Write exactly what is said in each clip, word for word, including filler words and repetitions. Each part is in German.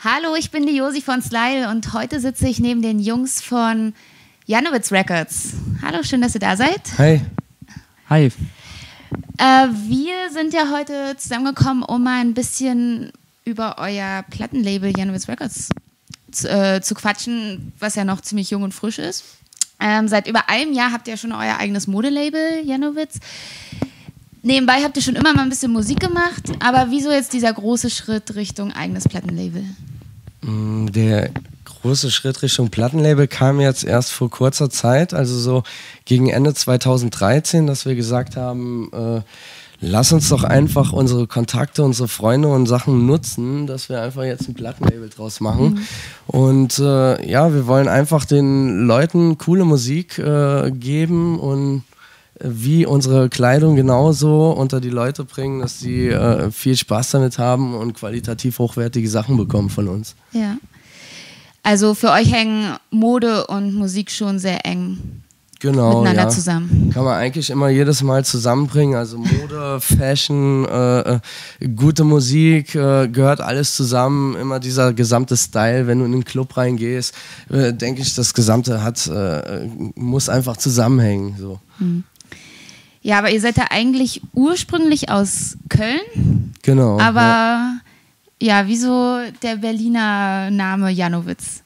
Hallo, ich bin die Josi von Slide und heute sitze ich neben den Jungs von Janowitz Records. Hallo, schön, dass ihr da seid. Hi. Hi. Äh, wir sind ja heute zusammengekommen, um mal ein bisschen über euer Plattenlabel Janowitz Records zu, äh, zu quatschen, was ja noch ziemlich jung und frisch ist. Ähm, seit über einem Jahr habt ihr schon euer eigenes Modelabel, Janowitz. Nebenbei habt ihr schon immer mal ein bisschen Musik gemacht, aber wieso jetzt dieser große Schritt Richtung eigenes Plattenlabel? Der große Schritt Richtung Plattenlabel kam jetzt erst vor kurzer Zeit, also so gegen Ende zweitausenddreizehn, dass wir gesagt haben, äh, lass uns doch einfach unsere Kontakte, unsere Freunde und Sachen nutzen, dass wir einfach jetzt ein Plattenlabel draus machen. Mhm. Und äh, ja, wir wollen einfach den Leuten coole Musik äh, geben und wie unsere Kleidung genauso unter die Leute bringen, dass sie äh, viel Spaß damit haben und qualitativ hochwertige Sachen bekommen von uns. Ja. Also für euch hängen Mode und Musik schon sehr eng genau, miteinander ja. zusammen. Kann man eigentlich immer jedes Mal zusammenbringen. Also Mode, Fashion, äh, gute Musik, äh, gehört alles zusammen. Immer dieser gesamte Style, wenn du in den Club reingehst, äh, denke ich, das Gesamte hat, äh, muss einfach zusammenhängen. So. Hm. Ja, aber ihr seid ja eigentlich ursprünglich aus Köln. Genau. Aber ja, ja wieso der Berliner Name Janowitz?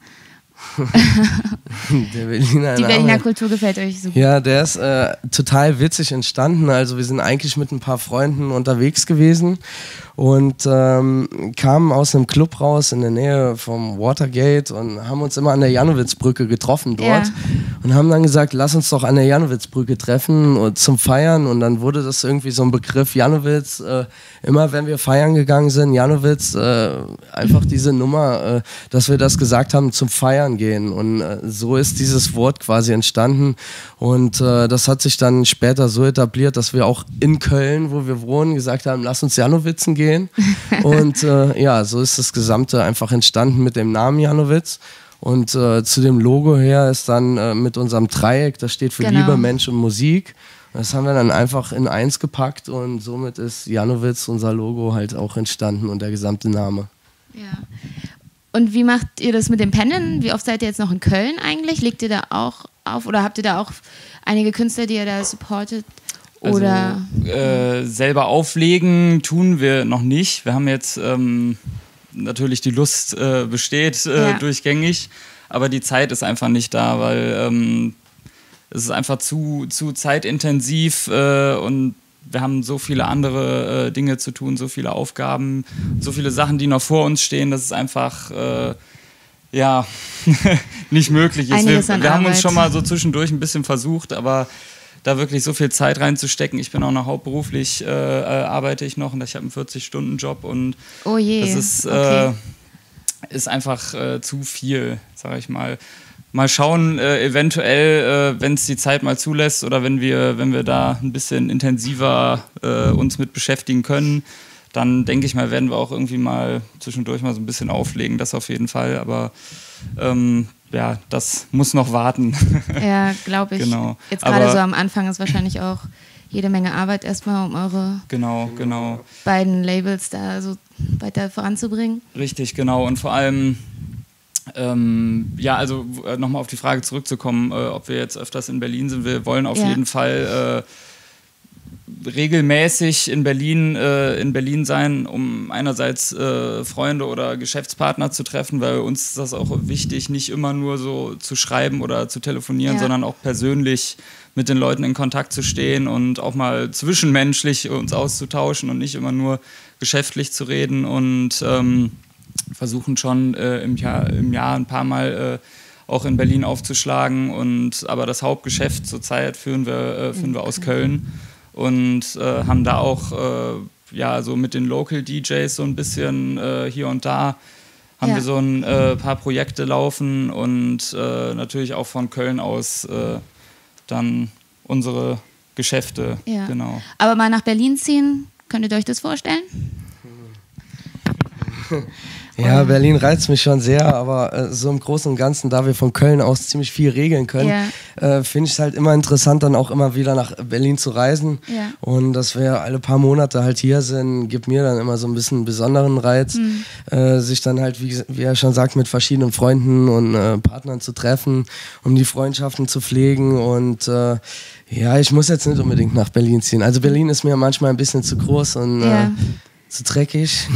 Der Berliner Die Name. Berliner Kultur gefällt euch so gut. Ja, der ist äh, total witzig entstanden. Also wir sind eigentlich mit ein paar Freunden unterwegs gewesen und ähm, kamen aus einem Club raus in der Nähe vom Watergate und haben uns immer an der Janowitzbrücke getroffen dort. Ja. Und haben dann gesagt, lass uns doch an der Janowitzbrücke treffen und zum Feiern. Und dann wurde das irgendwie so ein Begriff Janowitz. Äh, immer wenn wir feiern gegangen sind, Janowitz, äh, einfach diese Nummer, äh, dass wir das gesagt haben, zum Feiern gehen. Und äh, so ist dieses Wort quasi entstanden. Und äh, das hat sich dann später so etabliert, dass wir auch in Köln, wo wir wohnen, gesagt haben, lass uns Janowitzen gehen. Und äh, ja, so ist das Gesamte einfach entstanden mit dem Namen Janowitz. Und äh, zu dem Logo her ist dann äh, mit unserem Dreieck, das steht für genau. Liebe, Mensch und Musik. Das haben wir dann einfach in eins gepackt und somit ist Janowitz, unser Logo, halt auch entstanden und der gesamte Name. Ja. Und wie macht ihr das mit dem Pendeln? Wie oft seid ihr jetzt noch in Köln eigentlich? Legt ihr da auch auf oder habt ihr da auch einige Künstler, die ihr da supportet? Oder? Also, äh, selber auflegen tun wir noch nicht. Wir haben jetzt ähm, natürlich die Lust äh, besteht äh, ja. durchgängig, aber die Zeit ist einfach nicht da, weil ähm, es ist einfach zu, zu zeitintensiv äh, und wir haben so viele andere äh, Dinge zu tun, so viele Aufgaben, so viele Sachen, die noch vor uns stehen, dass es einfach äh, ja nicht möglich ist. Wir, wir haben uns schon mal so zwischendurch ein bisschen versucht, aber da wirklich so viel Zeit reinzustecken. Ich bin auch noch hauptberuflich, äh, arbeite ich noch und ich habe einen vierzig-Stunden-Job und oh je. das ist, okay. äh, ist einfach äh, zu viel, sage ich mal. Mal schauen, äh, eventuell, äh, wenn es die Zeit mal zulässt oder wenn wir, wenn wir da ein bisschen intensiver äh, uns mit beschäftigen können, dann denke ich mal, werden wir auch irgendwie mal zwischendurch mal so ein bisschen auflegen, das auf jeden Fall, aber ähm, ja, das muss noch warten. Ja, glaube ich. Genau. Jetzt gerade so am Anfang ist wahrscheinlich auch jede Menge Arbeit erstmal, um eure genau, genau. beiden Labels da so weiter voranzubringen. Richtig, genau. Und vor allem, ähm, ja, also äh, nochmal auf die Frage zurückzukommen, äh, ob wir jetzt öfters in Berlin sind. Wir wollen auf ja. jeden Fall äh, regelmäßig in Berlin, äh, in Berlin sein, um einerseits äh, Freunde oder Geschäftspartner zu treffen, weil uns ist das auch wichtig, nicht immer nur so zu schreiben oder zu telefonieren, ja. sondern auch persönlich mit den Leuten in Kontakt zu stehen und auch mal zwischenmenschlich uns auszutauschen und nicht immer nur geschäftlich zu reden und ähm, versuchen schon äh, im, Jahr, im Jahr ein paar Mal äh, auch in Berlin aufzuschlagen und aber das Hauptgeschäft zurzeit führen wir, äh, führen wir aus Köln und äh, haben da auch äh, ja, so mit den Local D Js so ein bisschen äh, hier und da haben ja. wir so ein äh, paar Projekte laufen und äh, natürlich auch von Köln aus äh, dann unsere Geschäfte. Ja. Genau. Aber mal nach Berlin ziehen, könntet ihr euch das vorstellen? Ja, Berlin reizt mich schon sehr, aber äh, so im Großen und Ganzen, da wir von Köln aus ziemlich viel regeln können, ja. äh, finde ich es halt immer interessant, dann auch immer wieder nach Berlin zu reisen. Ja. Und dass wir alle paar Monate halt hier sind, gibt mir dann immer so ein bisschen einen besonderen Reiz, mhm. äh, sich dann halt, wie, wie er schon sagt, mit verschiedenen Freunden und äh, Partnern zu treffen, um die Freundschaften zu pflegen. Und äh, ja, ich muss jetzt nicht unbedingt nach Berlin ziehen. Also Berlin ist mir manchmal ein bisschen zu groß und ja. äh, zu dreckig.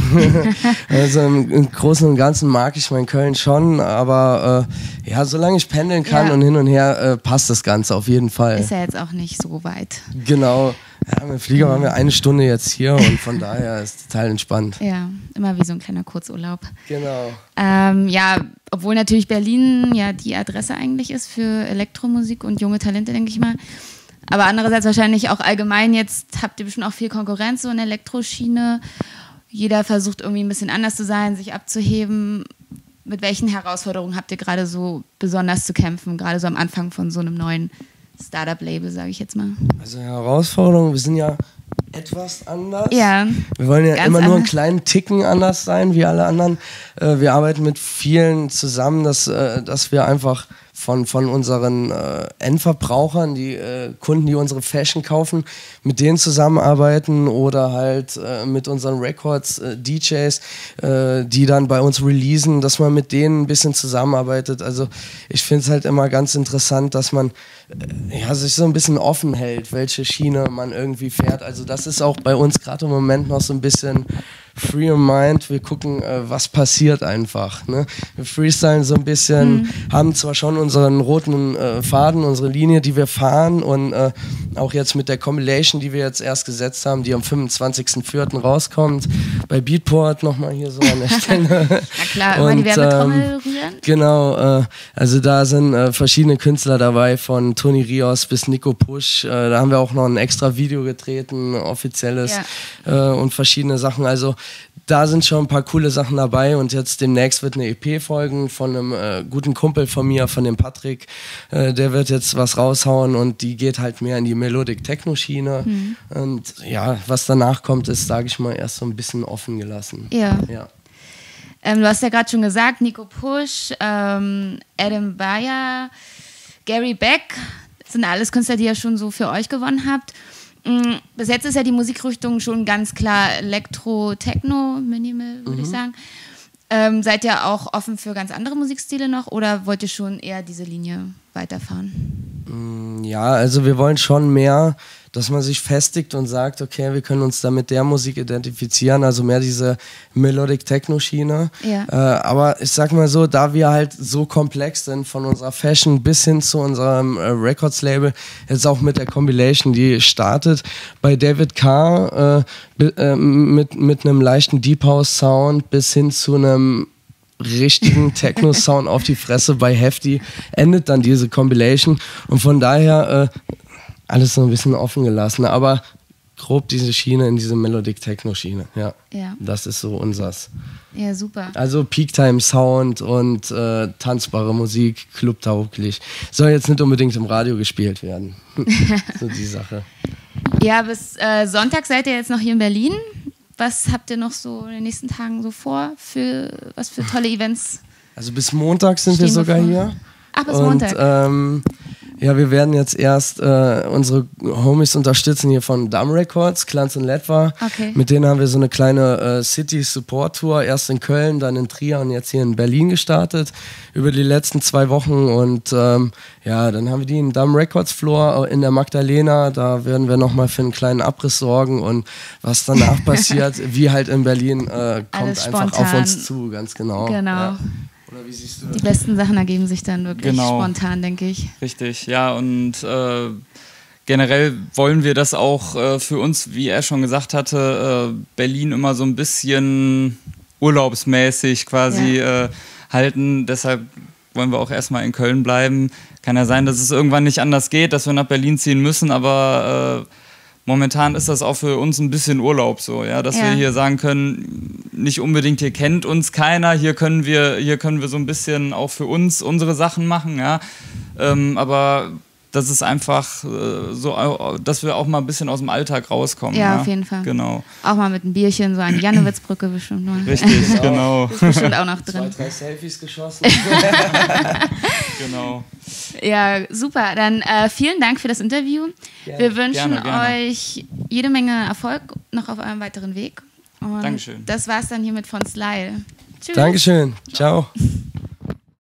Also im, im Großen und Ganzen mag ich mein Köln schon, aber äh, ja, solange ich pendeln kann ja. und hin und her, äh, passt das Ganze auf jeden Fall. Ist ja jetzt auch nicht so weit. Genau. Ja, mit dem Flieger waren wir eine Stunde jetzt hier und von daher ist es total entspannt. Ja, immer wie so ein kleiner Kurzurlaub. Genau. Ähm, ja, obwohl natürlich Berlin ja die Adresse eigentlich ist für Elektromusik und junge Talente, denke ich mal. Aber andererseits wahrscheinlich auch allgemein, jetzt habt ihr bestimmt auch viel Konkurrenz so in der Elektroschiene. Jeder versucht irgendwie ein bisschen anders zu sein, sich abzuheben. Mit welchen Herausforderungen habt ihr gerade so besonders zu kämpfen, gerade so am Anfang von so einem neuen Startup-Label, sage ich jetzt mal? Also Herausforderungen, wir sind ja etwas anders. Ja, wir wollen ja immer anders. nur einen kleinen Ticken anders sein wie alle anderen. Äh, wir arbeiten mit vielen zusammen, dass, äh, dass wir einfach von, von unseren äh, Endverbrauchern, die äh, Kunden, die unsere Fashion kaufen, mit denen zusammenarbeiten oder halt äh, mit unseren Records, äh, D Js, äh, die dann bei uns releasen, dass man mit denen ein bisschen zusammenarbeitet. Also ich finde es halt immer ganz interessant, dass man äh, ja, sich so ein bisschen offen hält, welche Schiene man irgendwie fährt. Also das ist auch bei uns gerade im Moment noch so ein bisschen free of mind, wir gucken, äh, was passiert einfach. Ne? Wir freestylen so ein bisschen, mhm. haben zwar schon unseren roten äh, Faden, unsere Linie, die wir fahren und äh, auch jetzt mit der Compilation, die wir jetzt erst gesetzt haben, die am fünfundzwanzigsten vierten rauskommt, bei Beatport nochmal hier so an der Stelle. Na klar, immer die Werbetrommel ähm, rühren. Genau, äh, also da sind äh, verschiedene Künstler dabei, von Toni Rios bis Nico Pusch, äh, da haben wir auch noch ein extra Video gedreht, ein offizielles ja. äh, und verschiedene Sachen, also da sind schon ein paar coole Sachen dabei und jetzt demnächst wird eine E P folgen von einem äh, guten Kumpel von mir, von dem Patrick. Äh, der wird jetzt was raushauen und die geht halt mehr in die Melodic Techno Schiene. Mhm. Und ja, was danach kommt, ist, sage ich mal, erst so ein bisschen offen gelassen. Ja. ja. Ähm, du hast ja gerade schon gesagt, Nico Pusch, ähm, Adam Bayer, Gary Beck, das sind alles Künstler, die ihr schon so für euch gewonnen habt. Bis jetzt ist ja die Musikrichtung schon ganz klar Elektro, Techno, Minimal, würde mhm. ich sagen. Ähm, seid ihr auch offen für ganz andere Musikstile noch oder wollt ihr schon eher diese Linie weiterfahren? Ja, also wir wollen schon mehr, dass man sich festigt und sagt, okay, wir können uns da mit der Musik identifizieren, also mehr diese Melodic Techno Schiene. Ja. Äh, aber ich sag mal so, da wir halt so komplex sind, von unserer Fashion bis hin zu unserem äh, Records Label, jetzt auch mit der Compilation, die startet bei David Carr äh, äh, mit, mit einem leichten Deep House Sound bis hin zu einem richtigen Techno-Sound auf die Fresse bei Hefty, endet dann diese Compilation und von daher äh, alles so ein bisschen offen gelassen, aber grob diese Schiene in diese Melodic Techno Schiene, ja. ja. Das ist so unsers. Ja, super. Also Peak-Time Sound und äh, tanzbare Musik, clubtauglich. Soll jetzt nicht unbedingt im Radio gespielt werden. So die Sache. Ja, bis äh, Sonntag seid ihr jetzt noch hier in Berlin. Was habt ihr noch so in den nächsten Tagen so vor? Für, was für tolle Events? Also bis Montag sind wir sogar vor? hier. Ach, bis und, Montag. Ähm, ja, wir werden jetzt erst äh, unsere Homies unterstützen hier von Dumb Records, Clans und Letwa. Okay. Mit denen haben wir so eine kleine äh, City Support Tour, erst in Köln, dann in Trier und jetzt hier in Berlin gestartet, über die letzten zwei Wochen. Und ähm, ja, dann haben wir die im Dumb Records Floor in der Magdalena. Da werden wir nochmal für einen kleinen Abriss sorgen und was danach passiert, wie halt in Berlin, äh, kommt einfach auf uns zu, ganz genau. Genau. Ja. Oder wie siehst du das? Die besten Sachen ergeben sich dann wirklich genau. spontan, denke ich. Richtig, ja, und äh, generell wollen wir das auch äh, für uns, wie er schon gesagt hatte, äh, Berlin immer so ein bisschen urlaubsmäßig quasi ja. äh, halten. Deshalb wollen wir auch erstmal in Köln bleiben. Kann ja sein, dass es irgendwann nicht anders geht, dass wir nach Berlin ziehen müssen, aber äh, momentan ist das auch für uns ein bisschen Urlaub so, ja, dass ja. wir hier sagen können, nicht unbedingt hier kennt uns keiner, hier können wir, hier können wir so ein bisschen auch für uns unsere Sachen machen, ja, ähm, aber das ist einfach äh, so, dass wir auch mal ein bisschen aus dem Alltag rauskommen. Ja, ja? auf jeden Fall. Genau. Auch mal mit einem Bierchen, so an die Janowitzbrücke bestimmt. Noch. Richtig, genau. Das ist bestimmt auch noch drin. Zwei, drei Selfies geschossen. Genau. Ja, super. Dann äh, vielen Dank für das Interview. Gerne. Wir wünschen Gerne, gerne. euch jede Menge Erfolg noch auf eurem weiteren Weg. Und Dankeschön. das war's dann hiermit von Slyle. Tschüss. Dankeschön. Ciao.